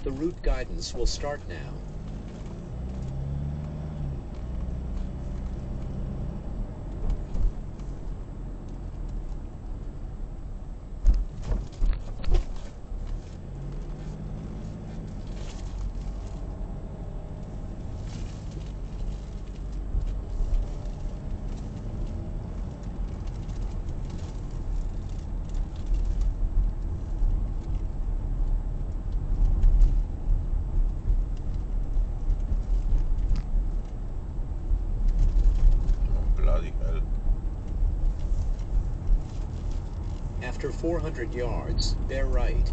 The route guidance will start now. Bloody hell. After 400 yards, bear right.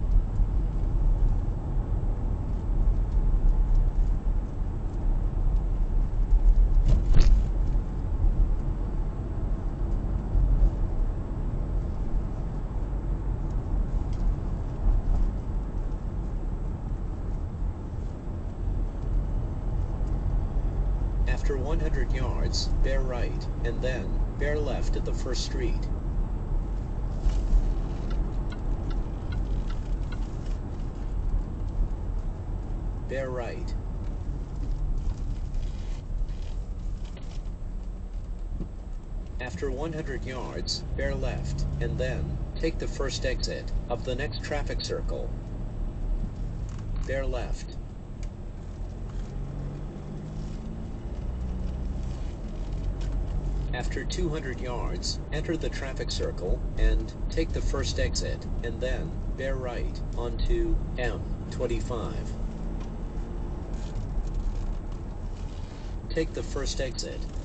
After 100 yards, bear right, and then bear left at the first street. Bear right. After 100 yards, bear left, and then take the first exit of the next traffic circle. Bear left. After 200 yards, enter the traffic circle and take the first exit, and then bear right onto M25. Take the first exit.